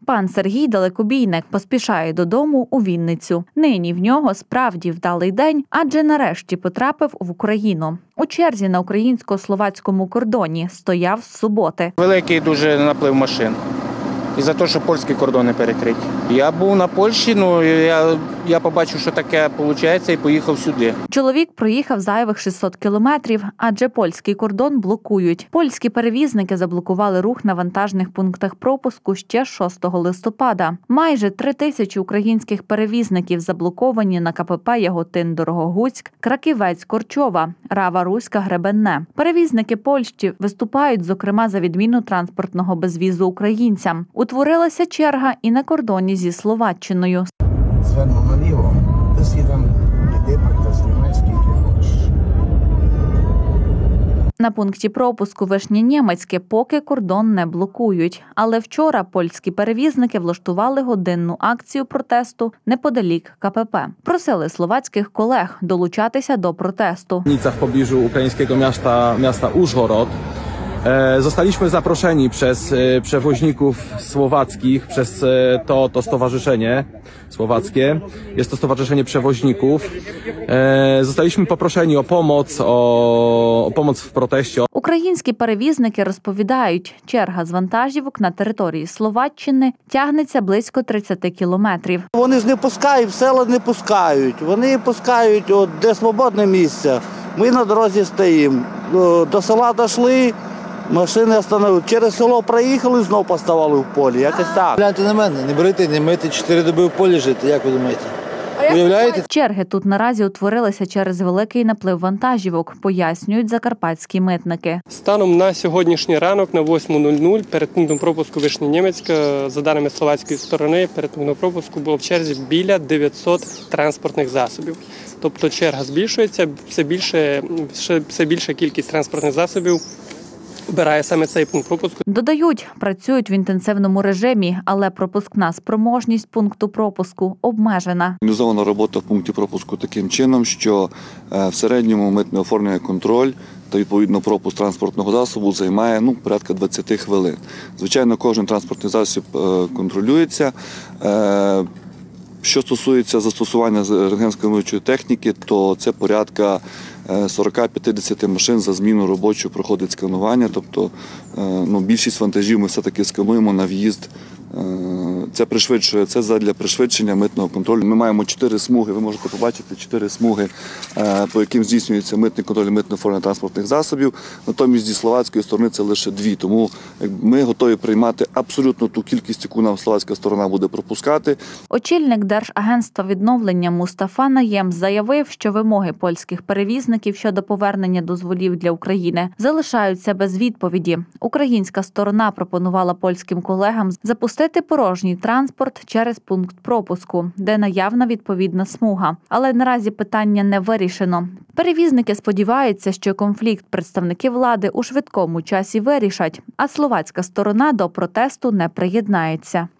Пан Сергій – далекобійник, поспішає додому у Вінницю. Нині в нього справді вдалий день, адже нарешті потрапив в Україну. У черзі на українсько-словацькому кордоні стояв з суботи. Великий дуже наплив машин. І за те, що польські кордони перекриті. Я був на Польщі, я побачив, що таке виходить, і поїхав сюди. Чоловік проїхав зайвих 600 кілометрів, адже польський кордон блокують. Польські перевізники заблокували рух на вантажних пунктах пропуску ще 6 листопада. Майже 3000 українських перевізників заблоковані на КПП Яготин-Дорогогуцьк, Краківець-Корчова, Рава-Руська-Гребенне. Перевізники Польщі виступають, зокрема, за відміну транспортного безвізу українцям. Утворилася черга і на кордоні зі Словаччиною. Зверну наліво, то слідом депорт з німецьких хочеш. На пункті пропуску Вишнє-Нємецьке поки кордон не блокують. Але вчора польські перевізники влаштували годинну акцію протесту неподалік КПП. Просили словацьких колег долучатися до протесту. W pobliżu ukraińskiego miasta Użhorod. Zostaliśmy zaproszeni przez przewoźników słowackich, przez to stowarzyszenie słowackie. Jest to stowarzyszenie przewoźników. Zostaliśmy poproszeni o pomoc w proteście. Українські перевізники розповідають, черга з вантажівок на території Словаччини тягнеться близько 30 кілометрів. Вони ж не пускають, в села не пускають. Вони пускають, де свободне місце. Ми на дорозі стоїмо. До села дійшли. Машини остановили. Через село проїхали, знов поставили в полі. Якось так. Гляньте на мене, не брити, не мити, 4 доби в полі жити, як ви думаєте? Уявляєте? Черги тут наразі утворилися через великий наплив вантажівок, пояснюють закарпатські митники. Станом на сьогоднішній ранок на 8:00 перед пунктом пропуску Вишнє-Нємецьке, за даними словацької сторони, перед пунктом пропуску було в черзі біля 900 транспортних засобів. Тобто черга збільшується, все більша кількість транспортних засобів обирає саме цей пункт пропуску. Додають, працюють в інтенсивному режимі, але пропускна спроможність пункту пропуску обмежена. Організована робота в пункті пропуску таким чином, що в середньому митне оформлення контроль та відповідно пропуск транспортного засобу займає порядка 20 хвилин. Звичайно, кожен транспортний засіб контролюється. Що стосується застосування рентгенскануючої техніки, то це порядка 40-50 машин за зміну робочу проходить сканування, тобто більшість вантажів ми все-таки скануємо на в'їзд. Це пришвидшує, це задля пришвидшення митного контролю. Ми маємо 4 смуги, ви можете побачити 4 смуги, по яким здійснюється митний контроль і митне оформлення транспортних засобів. Натомість зі словацької сторони це лише 2, тому ми готові приймати абсолютно ту кількість, яку нам словацька сторона буде пропускати. Очільник Держагентства відновлення Мустафа Наєм заявив, що вимоги польських перевізників щодо повернення дозволів для України залишаються без відповіді. Українська сторона пропонувала польським колегам запустити порожній транспорт через пункт пропуску, де наявна відповідна смуга. Але наразі питання не вирішено. Перевізники сподіваються, що конфлікт представники влади у швидкому часі вирішать, а словацька сторона до протесту не приєднається.